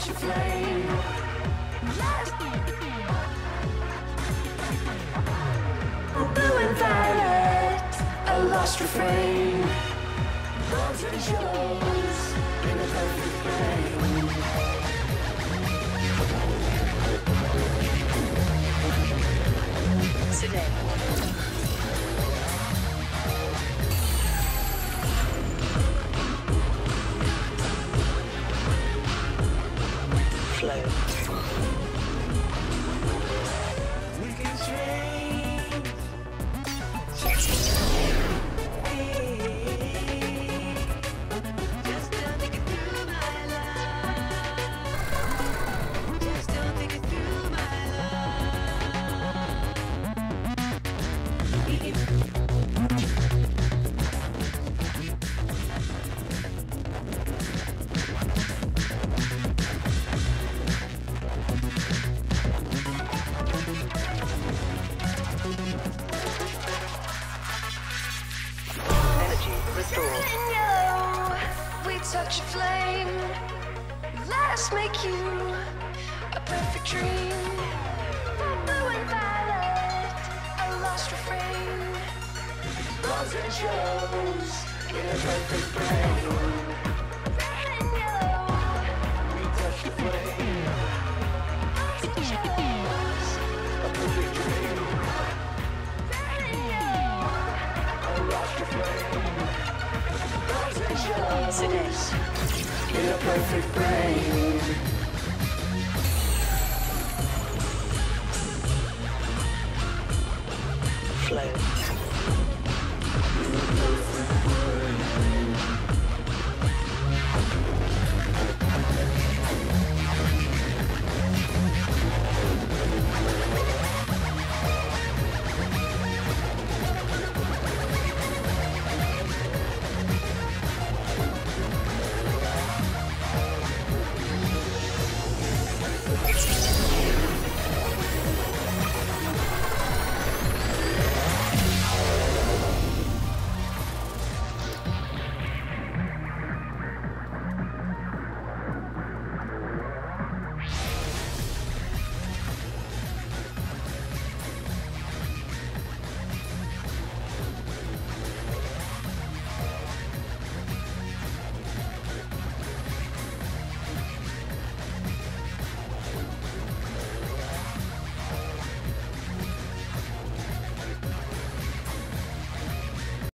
touch the flame. Blue and violet, a lost refrain. Gods and shows in a perfect frame. Today. Flow. We can train. Just don't think it through, my love. Just don't think it through, my Energy restored. in yellow, we touch a flame. Last make you a perfect dream. Blue and violet, a lost refrain. Loves and shows in a perfect frame. Red and yellow, we touch the flame. Loves and shows a perfect dream. Red and yellow, a lost refrain. Loves and shows Today. in a perfect frame. Flow.